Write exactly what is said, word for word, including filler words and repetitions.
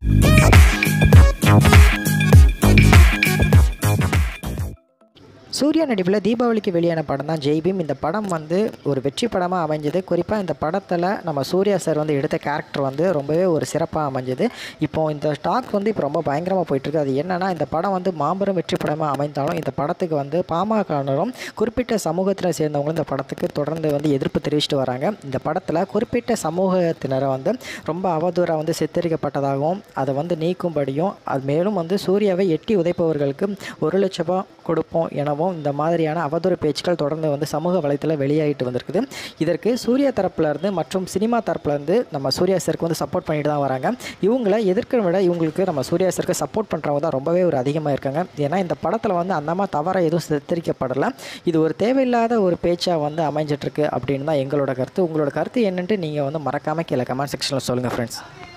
சூர்யா நடிப்பில் தீபாவளிக்கு வெளியான படம் தான் ஜெய் பீம். இந்த படம் வந்து ஒரு வெற்றி படமாக அமைஞ்சது. குறிப்பாக இந்த படத்தில் நம்ம சூர்யா சார் வந்து எடுத்த கேரக்டர் வந்து ரொம்பவே ஒரு சிறப்பாக அமைஞ்சது. இப்போது இந்த ஸ்டாக் வந்து இப்போ ரொம்ப பயங்கரமாக போயிட்டுருக்கு. அது என்னென்னா, இந்த படம் வந்து மாபெரும் வெற்றி படமாக அமைந்தாலும் இந்த படத்துக்கு வந்து பாமகனரும் குறிப்பிட்ட சமூகத்தில் சேர்ந்தவங்களும் இந்த படத்துக்கு தொடர்ந்து வந்து எதிர்ப்பு தெரிவிச்சுட்டு வராங்க. இந்த படத்தில் குறிப்பிட்ட சமூகத்தினரை வந்து ரொம்ப அவதூறாக வந்து சித்தரிக்கப்பட்டதாகவும் அதை வந்து நீக்கும்படியும், அது மேலும் வந்து சூர்யாவை எட்டி உதைப்பவர்களுக்கு ஒரு லட்ச ரூபாய் கொடுப்போம் எனவும் இந்த மாதிரியான அவதூறு பேச்சுக்கள் தொடர்ந்து வந்து சமூக வலைத்தளத்தில் வெளியாகிட்டு வந்திருக்குது. இதற்கு சூர்யா தரப்புலேருந்து மற்றும் சினிமா தரப்புலேருந்து நம்ம சூர்யா சாருக்கு வந்து சப்போர்ட் பண்ணிட்டு தான் வராங்க. இவங்களை எதிர்க்கிறத விட இவங்களுக்கு நம்ம சூர்யா சாருக்கு சப்போர்ட் பண்ணுறவங்க தான் ரொம்பவே ஒரு அதிகமாக இருக்காங்க. ஏன்னா இந்த படத்தில் வந்து அந்த மாதிரி தவறாக எதுவும் சித்தரிக்கப்படலை. இது ஒரு தேவையில்லாத ஒரு பேச்சாக வந்து அமைஞ்சிட்ருக்கு அப்படின்னு தான் எங்களோட கருத்து. உங்களோட கருத்து என்னன்ட்டு நீங்கள் வந்து மறக்காமல் கீழே கமெண்ட் செக்ஷனில் சொல்லுங்கள் ஃப்ரெண்ட்ஸ்.